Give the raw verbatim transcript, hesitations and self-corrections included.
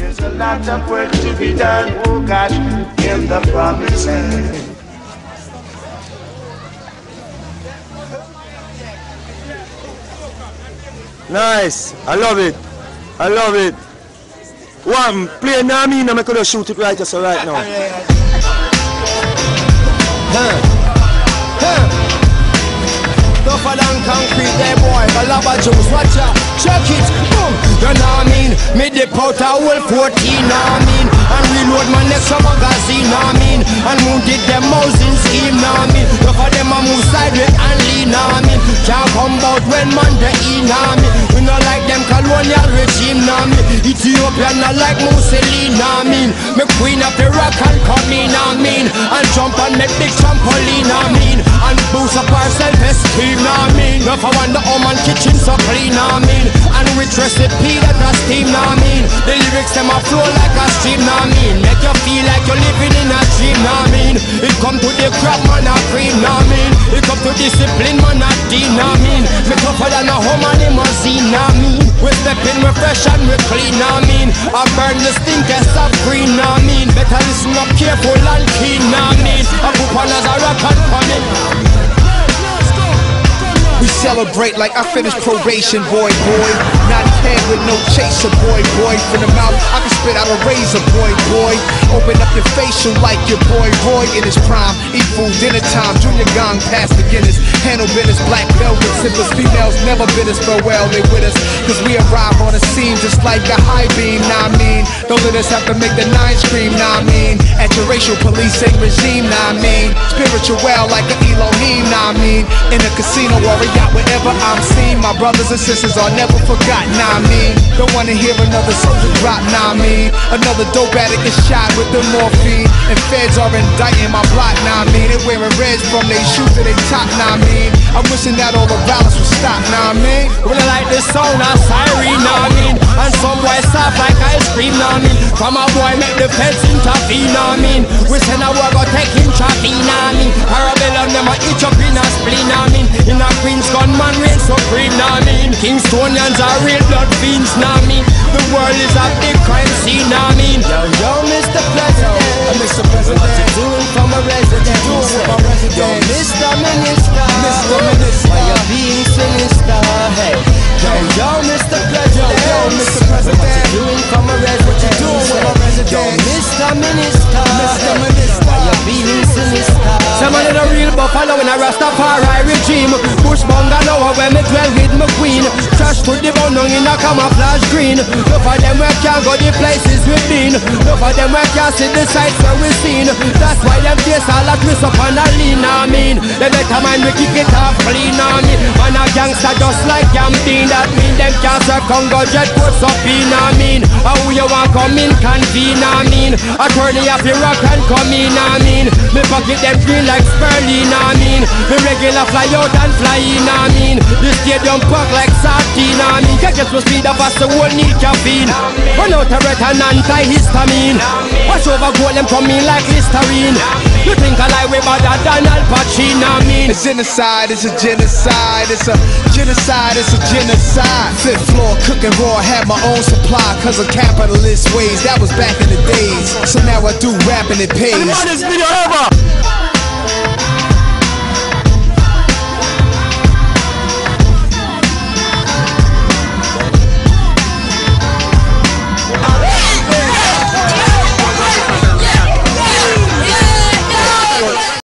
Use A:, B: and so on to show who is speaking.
A: There's a lot of work to be done, oh gosh, in the promised land.
B: Nice, I love it, I love it. One, play now me, I'm gonna shoot it right just right now.
C: Huh. Huh. Tougher than concrete, there boy, Balaba juice, watch out, check it, boom. You know what I mean? Me dip out a whole fourteen, know what I mean? And reload my next magazine, know what I mean? And moon did them housing scheme, know what I mean? Look for them a move sideways and lean, know what I mean? Can't come out when man the in, know what I mean? We not like them colonial regime, know what I mean? Ethiopian not like Mussolini, know what I mean? Me queen of the rock and come in, know what I mean? And jump and make big trampoline, know what I mean? And boost up our self-esteem, know what I mean? Now for one the home and kitchen so clean, know what I mean? And rich recipe that a steam, know what I mean? The lyrics them a flow like a stream, know what I mean? Make you feel like you're living in a dream, know what I mean? It come to the crap man a cream, know what I mean? It come to discipline man a dean, know what I mean? Me tougher than a home and limousine, know what I mean? We step in, we fresh and we clean, know what I mean? I burn the stinkest of green, know what I mean? Better listen up careful and clean, know what I mean? I put on as a rock and punic.
D: We celebrate like I finished probation, boy, boy. Not head with no chaser, boy, boy. From the mouth, I can spit out a razor, boy, boy. Open up your facial like your boy Roy in his prime. Eat food, dinner time, junior gong past the Guinness. Handle business, black velvet sippers. Females never bid us farewell, they with us. Cause we arrive on the scene just like a high beam, nah I mean. Don't let us have to make the nine scream, nah I mean. At your racial policing regime, nah I mean. Spiritual well like an Elohim, nah I mean. In a casino or a yacht, wherever I'm seen, my brothers and sisters are never forgotten, nah I mean. Don't wanna hear another soldier drop, nah I mean. Another dope addict is shot with the morphine, and feds are indicting my block, nah I mean. They wearing reds from their shoes to their top, nah I mean. I'm wishing that all the violence would stop, nah I mean.
C: Really like this sound of siren, nah I mean. And some boys soft like ice cream, nah I mean. From a boy make the feds intervene, nah I mean. We send a war go take him trapping, nah I mean. Parabellum them a itch up in a spleen, nah I mean. In a Queen's gunman reign supreme, nah I mean. Kingstonians are real blood fiends, nah I mean. The world is a big crime scene, nah I mean. Yo, yo, Mister President, uh, Mister President, what you doing from a resident? Doing with my resident. Yo, Mister Minister, Mister Minister, why you being sinister? Hey, yo, yo, Mister President, yo, yo, Mister President, what you doing from a resident? What you doing with my resident? Yo, Mister Minister, Mister Minister, why you being sinister? Some of the real buffalo in a Rastafari regime. Bush bungalow where me dwell with my queen. Trash to the bone in a camouflage green. Look for them where can't go the places we've been. Look for them where can't see the sights where we've seen. That's why them face all a twist up on a lean, I mean. They better mind we kick it off clean, I mean. Man a gangster just like Yamdeen. That mean them can't serve Congo jet puts up in, I mean. How you want come in convene, I mean. Attorney of the rock and come in, I mean. Me pocket them green like Sperling, I mean. Me regular fly out and fly in, I mean. The stadium park like sardine, I mean. Catch us with speed up as the whole need caffeine. Run out a red and anti-histamine. Watch over goal them come in like Listerine. You think I lie way better than Al Pacino, I mean.
D: A genocide, it's a genocide. It's a genocide, it's a genocide. Fifth floor, cooking raw, had my own supply. Cause of capitalist ways, that was back in the days. So now I do rap and it pays.
B: This video ever.